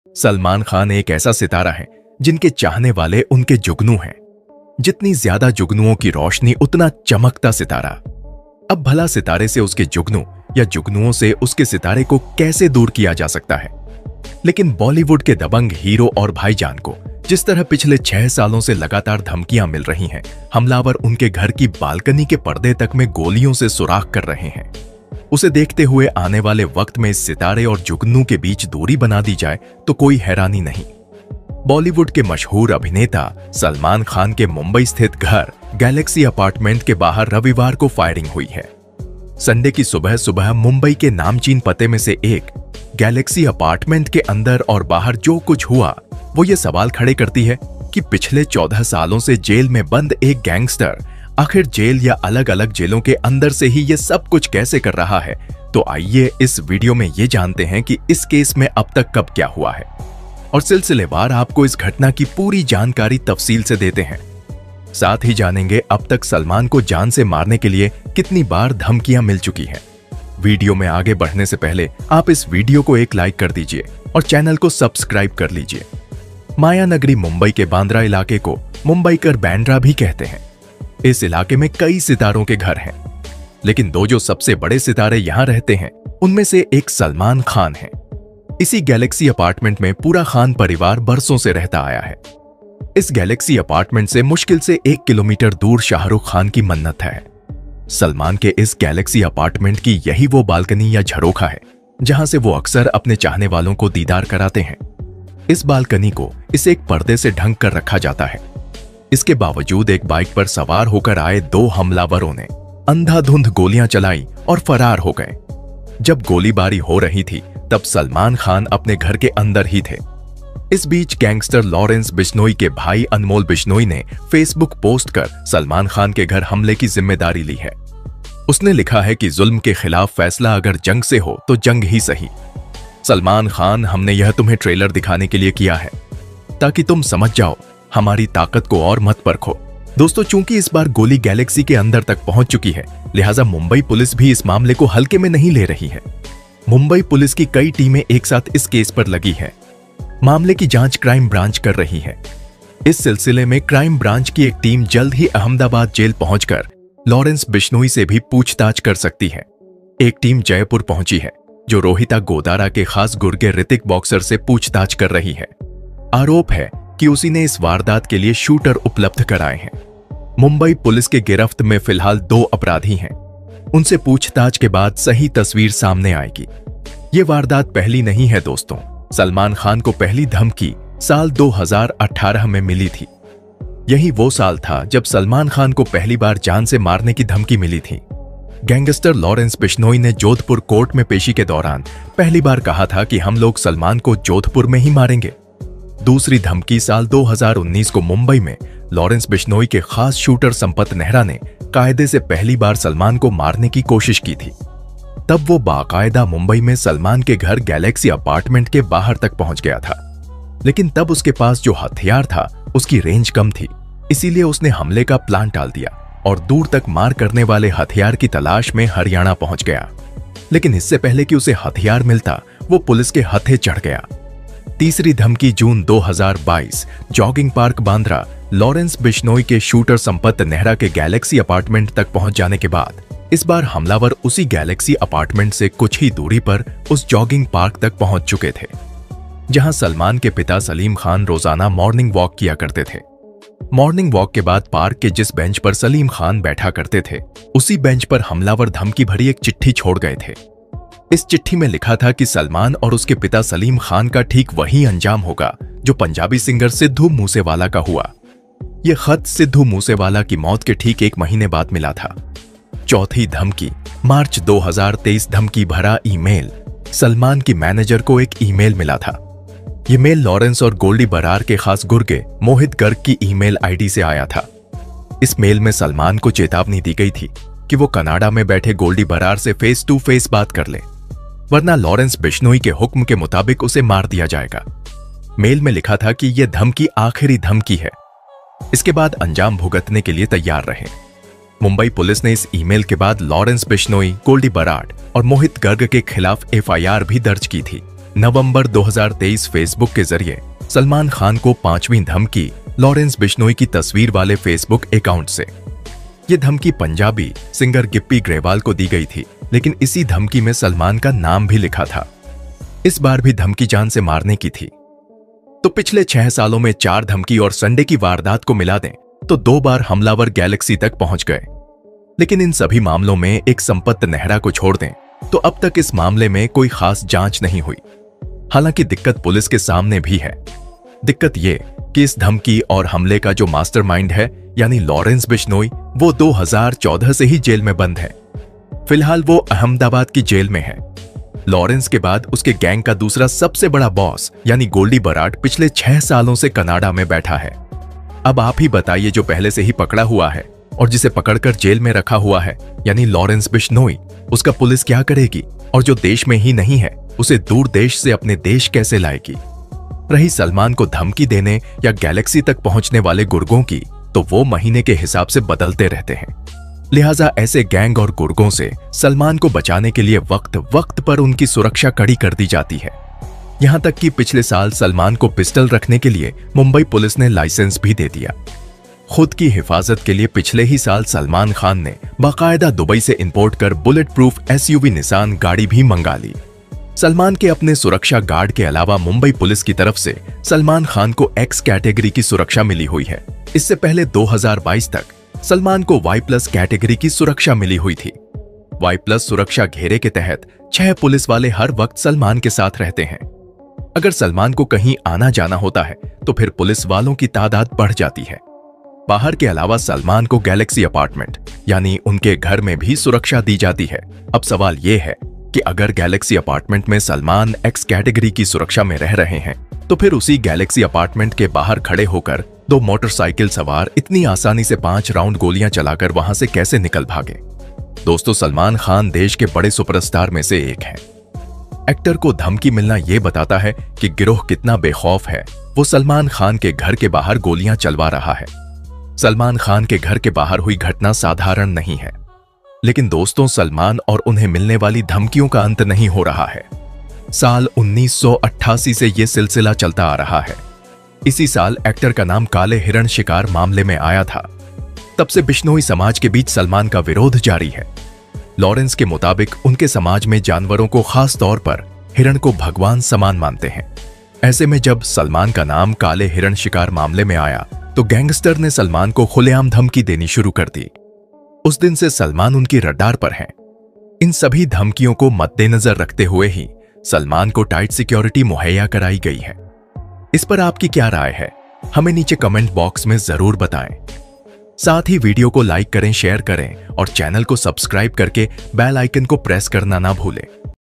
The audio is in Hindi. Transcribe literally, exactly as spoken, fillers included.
सलमान खान एक ऐसा सितारा है जिनके चाहने वाले उनके जुगनू हैं। जितनी ज्यादा जुगनुओं की रोशनी उतना चमकता सितारा। अब भला सितारे से उसके जुगनू या जुगनुओं से उसके सितारे को कैसे दूर किया जा सकता है? लेकिन बॉलीवुड के दबंग हीरो और भाईजान को जिस तरह पिछले छह सालों से लगातार धमकियां मिल रही हैं, हमलावर उनके घर की बालकनी के पर्दे तक में गोलियों से सुराख कर रहे हैं। उसे देखते हुए आने वाले वक्त में इस सितारे और जुगनू के बीच दूरी बना दी जाए तो कोई हैरानी नहीं। बॉलीवुड के मशहूर अभिनेता सलमान खान के मुंबई स्थित घर गैलेक्सी अपार्टमेंट के बाहर रविवार को फायरिंग हुई है। संडे की सुबह सुबह मुंबई के नामचीन पते में से एक गैलेक्सी अपार्टमेंट के अंदर और बाहर जो कुछ हुआ वो ये सवाल खड़े करती है कि पिछले चौदह सालों से जेल में बंद एक गैंगस्टर आखिर जेल या अलग अलग जेलों के अंदर से ही ये सब कुछ कैसे कर रहा है। तो आइए इस वीडियो में ये जानते हैं कि इस केस में अब तक कब क्या हुआ है और सिलसिलेवार आपको इस घटना की पूरी जानकारी तफसील से देते हैं। साथ ही जानेंगे अब तक सलमान को जान से मारने के लिए कितनी बार धमकियां मिल चुकी हैं। वीडियो में आगे बढ़ने से पहले आप इस वीडियो को एक लाइक कर दीजिए और चैनल को सब्सक्राइब कर लीजिए। माया नगरी मुंबई के बांद्रा इलाके को मुंबईकर बैंड्रा भी कहते हैं। इस इलाके में कई सितारों के घर हैं, लेकिन दो जो सबसे बड़े सितारे यहां रहते हैं उनमें से एक सलमान खान है। इसी गैलेक्सी अपार्टमेंट में पूरा खान परिवार बरसों से रहता आया है। इस गैलेक्सी अपार्टमेंट से मुश्किल से एक किलोमीटर दूर शाहरुख खान की मन्नत है। सलमान के इस गैलेक्सी अपार्टमेंट की यही वो बालकनी या झरोखा है जहां से वो अक्सर अपने चाहने वालों को दीदार कराते हैं। इस बालकनी को इसे एक पर्दे से ढंक कर रखा जाता है। इसके बावजूद एक बाइक पर सवार होकर आए दो हमलावरों ने अंधाधुंध गोलियां चलाई और फरार हो गए। जब गोलीबारी हो रही थी तब सलमान खान अपने घर के अंदर ही थे। इस बीच गैंगस्टर लॉरेंस बिश्नोई के भाई अनमोल बिश्नोई ने फेसबुक पोस्ट कर सलमान खान के घर हमले की जिम्मेदारी ली है। उसने लिखा है कि जुल्म के खिलाफ फैसला अगर जंग से हो तो जंग ही सही। सलमान खान, हमने यह तुम्हें ट्रेलर दिखाने के लिए किया है ताकि तुम समझ जाओ, हमारी ताकत को और मत परखो। दोस्तों, चूंकि इस बार गोली गैलेक्सी के अंदर तक पहुंच चुकी है, लिहाजा मुंबई पुलिस भी इस मामले को हल्के में नहीं ले रही है। मुंबई पुलिस की कई टीमें एक साथ इस केस पर लगी है। मामले की जांच क्राइम ब्रांच कर रही है। इस सिलसिले में क्राइम ब्रांच की एक टीम जल्द ही अहमदाबाद जेल पहुंचकर लॉरेंस बिश्नोई से भी पूछताछ कर सकती है। एक टीम जयपुर पहुंची है जो रोहिता गोदारा के खास गुर्गे ऋतिक बॉक्सर से पूछताछ कर रही है। आरोप है कि उसी ने इस वारदात के लिए शूटर उपलब्ध कराए हैं। मुंबई पुलिस के गिरफ्त में फिलहाल दो अपराधी हैं। उनसे पूछताछ के बाद सही तस्वीर सामने आएगी। ये वारदात पहली नहीं है दोस्तों। सलमान खान को पहली धमकी साल दो हज़ार अठारह में मिली थी। यही वो साल था जब सलमान खान को पहली बार जान से मारने की धमकी मिली थी। गैंगस्टर लॉरेंस बिश्नोई ने जोधपुर कोर्ट में पेशी के दौरान पहली बार कहा था कि हम लोग सलमान को जोधपुर में ही मारेंगे। दूसरी धमकी साल दो हज़ार उन्नीस को मुंबई में लॉरेंस बिश्नोई के खास शूटर संपत नेहरा ने कायदे से पहली बार सलमान को मारने की कोशिश की थी। तब वो बाकायदा मुंबई में सलमान के घर गैलेक्सी अपार्टमेंट के बाहर तक पहुंच गया था, लेकिन तब उसके पास जो हथियार था उसकी रेंज कम थी, इसीलिए उसने हमले का प्लान टाल दिया और दूर तक मार करने वाले हथियार की तलाश में हरियाणा पहुंच गया। लेकिन इससे पहले कि उसे हथियार मिलता वो पुलिस के हथे चढ़ गया। तीसरी धमकी जून दो हज़ार बाईस jogging park Bandra Lawrence Bishnoi के शूटर संपत नेहरा के गैलेक्सी अपार्टमेंट तक पहुंच जाने के बाद इस बार हमलावर उसी गैलेक्सी अपार्टमेंट से कुछ ही दूरी पर उस जॉगिंग पार्क तक पहुंच चुके थे जहां सलमान के पिता सलीम खान रोजाना मॉर्निंग वॉक किया करते थे। मॉर्निंग वॉक के बाद पार्क के जिस बेंच पर सलीम खान बैठा करते थे उसी बेंच पर हमलावर धमकी भरी एक चिट्ठी छोड़ गए थे। इस चिट्ठी में लिखा था कि सलमान और उसके पिता सलीम खान का ठीक वही अंजाम होगा जो पंजाबी सिंगर सिद्धू मूसेवाला का हुआ। यह खत सिद्धू मूसेवाला की मौत के ठीक एक महीने बाद मिला था। चौथी धमकी मार्च दो हज़ार तेईस धमकी भरा ईमेल सलमान की मैनेजर को एक ईमेल मिला था। यह मेल लॉरेंस और गोल्डी बरार के खास गुर्गे मोहित गर्ग की ईमेल आईडी से आया था। इस मेल में सलमान को चेतावनी दी गई थी कि वो कनाडा में बैठे गोल्डी बरार से फेस टू फेस बात कर ले, वरना लॉरेंस बिश्नोई के हुक्म के मुताबिक उसे मार दिया जाएगा। मेल में लिखा था कि यह धमकी आखिरी धमकी है, इसके बाद अंजाम भुगतने के लिए तैयार रहे। मुंबई पुलिस ने इस ईमेल के बाद लॉरेंस बिश्नोई, गोल्डी बरार और मोहित गर्ग के खिलाफ एफ आई आर भी दर्ज की थी। नवंबर दो हज़ार तेईस फेसबुक के जरिए सलमान खान को पांचवीं धमकी लॉरेंस बिश्नोई की तस्वीर वाले फेसबुक अकाउंट से। यह धमकी पंजाबी सिंगर गिप्पी ग्रेवाल को दी गई थी, लेकिन इसी धमकी में सलमान का नाम भी लिखा था। इस बार भी धमकी जान से मारने की थी। तो पिछले छह सालों में चार धमकी और संडे की वारदात को मिला दें तो दो बार हमलावर गैलेक्सी तक पहुंच गए। लेकिन इन सभी मामलों में एक संपत नेहरा को छोड़ दें तो अब तक इस मामले में कोई खास जांच नहीं हुई। हालांकि दिक्कत पुलिस के सामने भी है। दिक्कत यह कि इस धमकी और हमले का जो मास्टरमाइंड है यानी लॉरेंस बिश्नोई, वो दो हज़ार चौदह से ही जेल में बंद है। फिलहाल वो अहमदाबाद की जेल में है। लॉरेंस के बाद उसके गैंग का दूसरा सबसे बड़ा बॉस यानी गोल्डी बराड पिछले छह सालों से कनाडा में बैठा है। अब आप ही बताइए, जो पहले से ही पकड़ा हुआ है और जिसे पकड़कर जेल में रखा हुआ है यानी लॉरेंस बिश्नोई, उसका पुलिस क्या करेगी? और जो देश में ही नहीं है उसे दूर देश से अपने देश कैसे लाएगी? रही सलमान को धमकी देने या गैलेक्सी तक पहुंचने वाले गुर्गों की, तो वो महीने के हिसाब से बदलते रहते हैं। लिहाजा ऐसे गैंग और गुर्गों से सलमान को बचाने के लिए वक्त वक्त पर उनकी सुरक्षा कड़ी कर दी जाती है। यहां तक कि पिछले साल सलमान को पिस्टल रखने के लिए मुंबई पुलिस ने लाइसेंस भी दे दिया। खुद की हिफाजत के लिए पिछले ही साल सलमान खान ने बाकायदा दुबई से इंपोर्ट कर बुलेट प्रूफ एसयूवी निसान गाड़ी भी मंगा ली। सलमान के अपने सुरक्षा गार्ड के अलावा मुंबई पुलिस की तरफ से सलमान खान को एक्स कैटेगरी की सुरक्षा मिली हुई है। इससे पहले दो हज़ार बाईस तक सलमान को वाई प्लस कैटेगरी की सुरक्षा मिली हुई थी। वाई प्लस सुरक्षा घेरे के तहत छह पुलिस वाले हर वक्त सलमान के साथ रहते हैं। अगर सलमान को कहीं आना जाना होता है तो फिर पुलिस वालों की तादाद बढ़ जाती है। बाहर के अलावा सलमान को गैलेक्सी अपार्टमेंट यानी उनके घर में भी सुरक्षा दी जाती है। अब सवाल यह है कि अगर गैलेक्सी अपार्टमेंट में सलमान एक्स कैटेगरी की सुरक्षा में रह रहे हैं तो फिर उसी गैलेक्सी अपार्टमेंट के बाहर खड़े होकर दो मोटरसाइकिल सवार इतनी आसानी से पांच राउंड गोलियां चलाकर वहां से कैसे निकल भागे? दोस्तों, सलमान खान देश के बड़े सुपरस्टार में से एक हैं। एक्टर को धमकी मिलना यह बताता है कि गिरोह कितना बेखौफ है। वो सलमान खान के घर के बाहर गोलियां चलवा रहा है। सलमान खान के घर के बाहर हुई घटना साधारण नहीं है, लेकिन दोस्तों, सलमान और उन्हें मिलने वाली धमकियों का अंत नहीं हो रहा है। साल उन्नीस सौ अट्ठासी से यह सिलसिला चलता आ रहा है। इसी साल एक्टर का नाम काले हिरण शिकार मामले में आया था। तब से बिश्नोई समाज के बीच सलमान का विरोध जारी है। लॉरेंस के मुताबिक उनके समाज में जानवरों को खास तौर पर हिरण को भगवान समान मानते हैं। ऐसे में जब सलमान का नाम काले हिरण शिकार मामले में आया तो गैंगस्टर ने सलमान को खुलेआम धमकी देनी शुरू कर दी। उस दिन से सलमान उनकी रडार पर हैं। इन सभी धमकियों को मद्देनजर रखते हुए ही सलमान को टाइट सिक्योरिटी मुहैया कराई गई है। इस पर आपकी क्या राय है? हमें नीचे कमेंट बॉक्स में जरूर बताएं। साथ ही वीडियो को लाइक करें, शेयर करें और चैनल को सब्सक्राइब करके बेल आइकन को प्रेस करना ना भूलें।